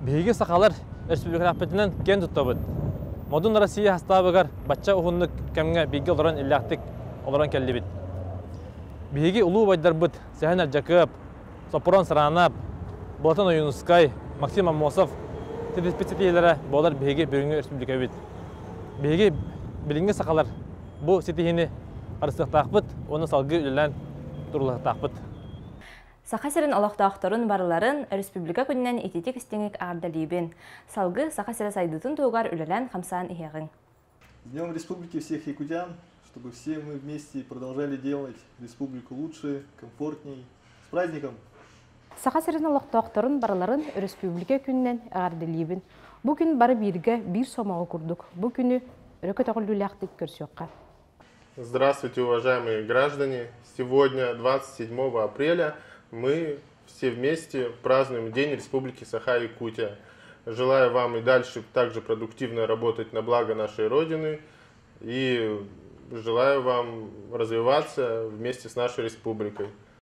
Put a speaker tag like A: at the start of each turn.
A: Биһиги сахалар республика аппетинен кен туттабыт. Модун Россия хастабыгар бачча ухуннук кемге биги олорон иллактык олорон келлибит. Биһиги улуу байдарбыт Сәһен Алжакып, Сопрон Саранап, Болотон Оюнускай, Максим Амосов тедиспецитиелері болар биһиги бүгүнгү республика бит. Биһиги билинги сахалар бу ситихини арыстыктакпыт, оны салгы үлелен турлактакпыт.
B: Сахасерин олоқтақтарын барыларын республика күннен этитик истеңік ардалибин. Салгы Сахасера сайдытын туғар үлелен қамсан иеғын.
C: С Днем Республики всех якутян, чтобы все мы вместе продолжали делать республику лучше, комфортней. С праздником!
D: Сахасерин олоқтақтарын барыларын республика күннен ардалибин. Бу күн бары бирге бир сомағы курдук. Бу күнү өрөкөт оғылуляқтык көрсөкка.
E: Здравствуйте, уважаемые граждане! Сегодня, 27 апреля, мы все вместе празднуем День Республики Саха-Якутия. Желаю вам и дальше также продуктивно работать на благо нашей Родины и желаю вам развиваться вместе с нашей республикой.